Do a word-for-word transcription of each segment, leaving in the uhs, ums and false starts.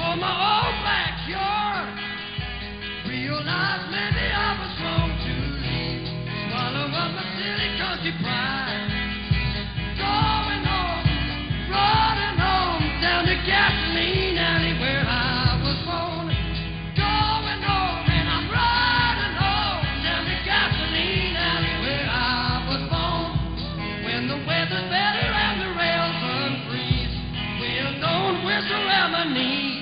on my old backyard. Realized maybe I was wrong to leave. Swallow up my silly country pride. Going home, running home, down the gasoline alley where I was born. Going home and I'm running home, down the gasoline alley where I was born. When the weather's better and the rails unfreeze, well, don't whistle around my knees.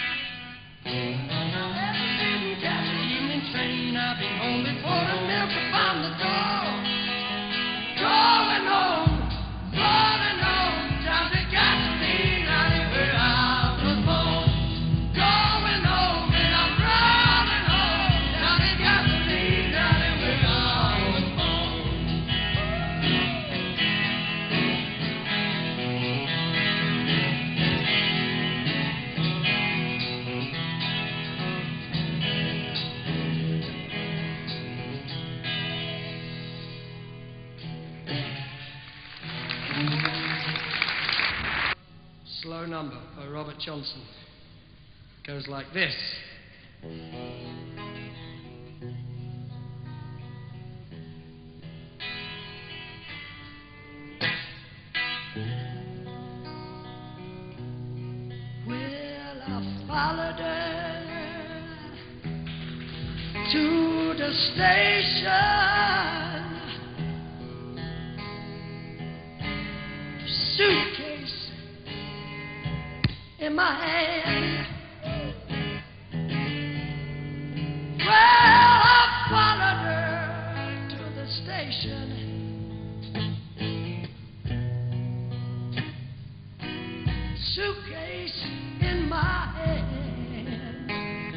Every sitting catch the evening train, I'll be home before the milk upon the door. Going home, running home, down the gasoline alley where I was born. Going home and I'm running home, down the gasoline alley where I was born. Slow number by Robert Johnson. Goes like this. Well, I followed her to the station. Suitcase in my hand. Well, I followed her to the station. Suitcase in my hand.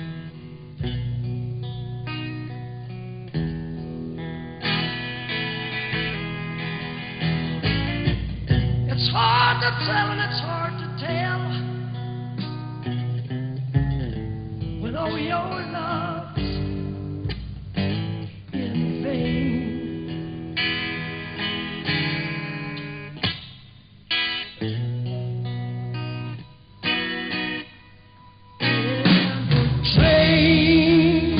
It's hard to tell and it's hard to tell when all your love's in vain. Train,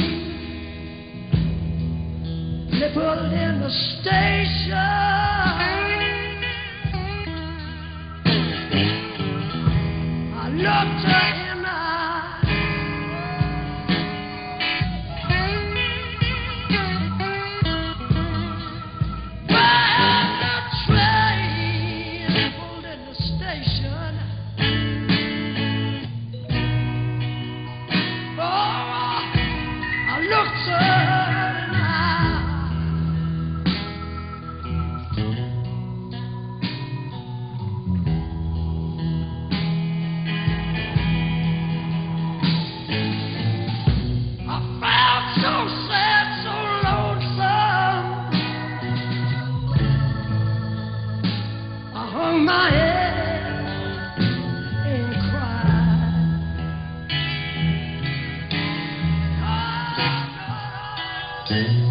they pulled in the station. I looked her in the eye. Well, the train pulled in the station. Oh, I looked her in the eye. I felt so sad, so lonesome. I hung my head and cried.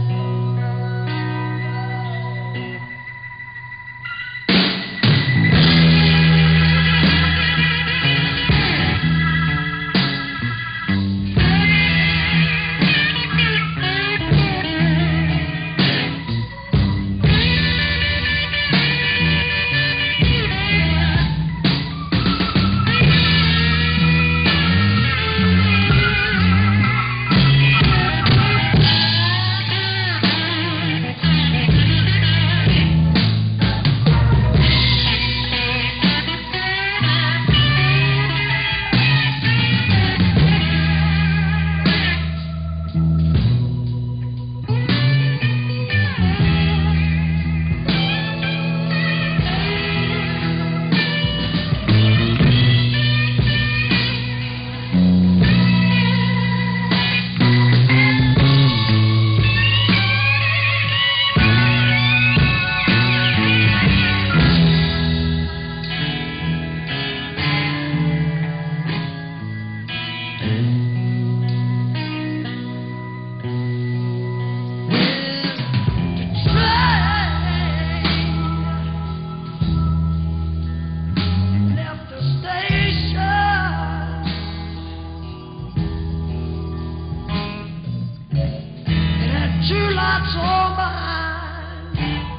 all mine.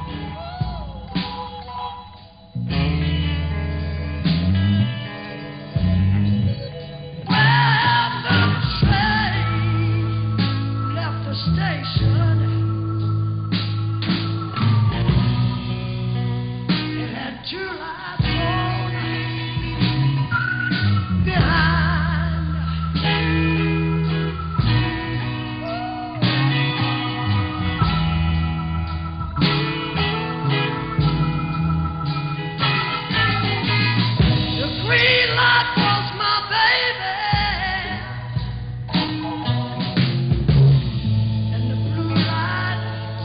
Well, the train left the station. It had two lights on behind. The green light was my baby, and the blue light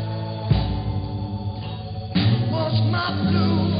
was my blues.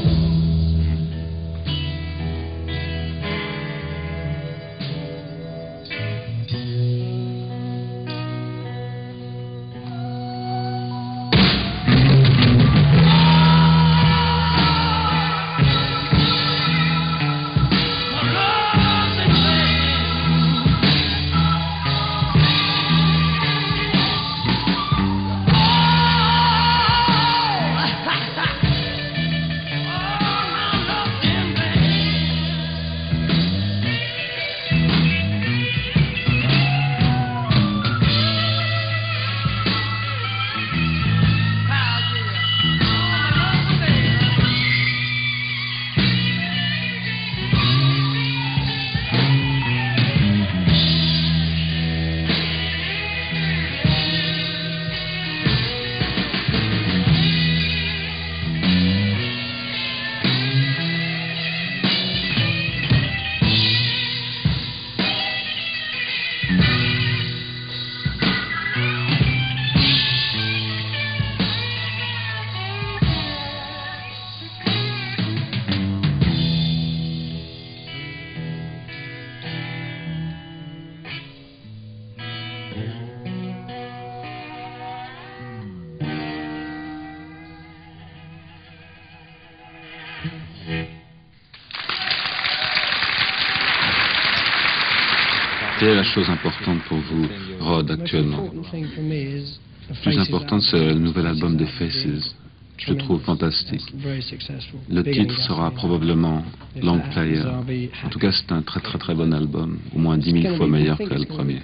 Quelle est la chose importante pour vous, Rod, actuellement? Le plus important, c'est le nouvel album des Faces. Je le trouve fantastique. Le titre sera probablement Long Player. En tout cas, c'est un très très très bon album, au moins dix mille fois meilleur que le premier.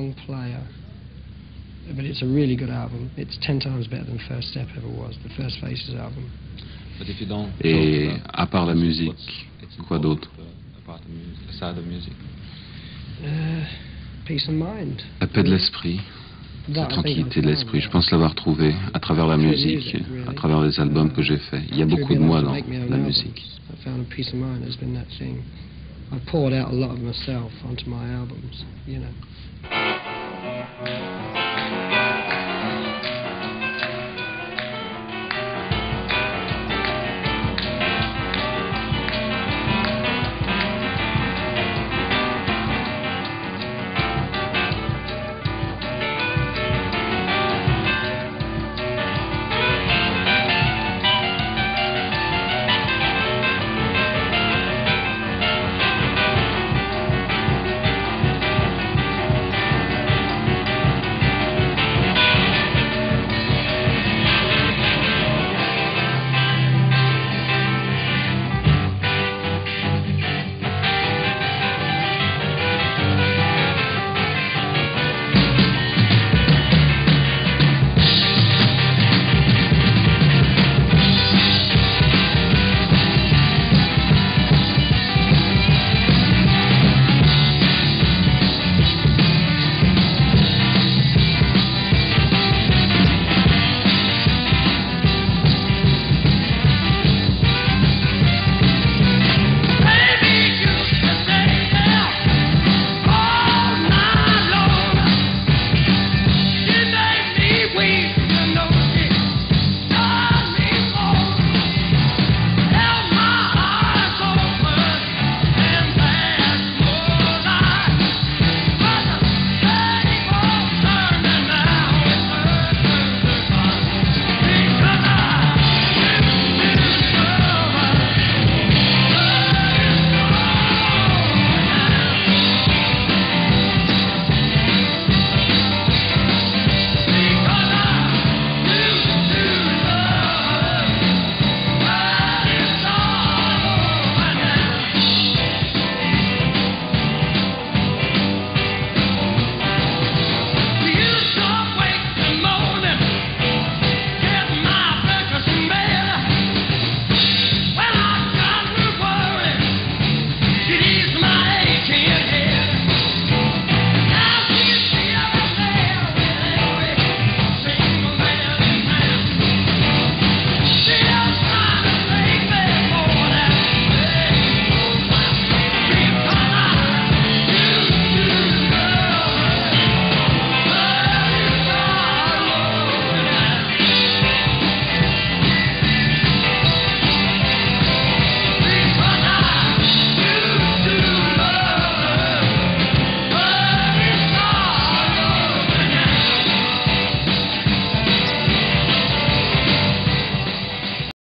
But it's a really good album. It's ten times better than First Step ever was, the First Faces album. Et à part la musique, quoi d'autre? Uh, peace of mind. La paix de l'esprit, la tranquillité de l'esprit. Je pense l'avoir trouvé à travers la musique, à travers les albums que j'ai faits. Il y a beaucoup de moi dans la musique. I found a peace of mind has been that thing. I poured out a lot of myself onto my albums, you know.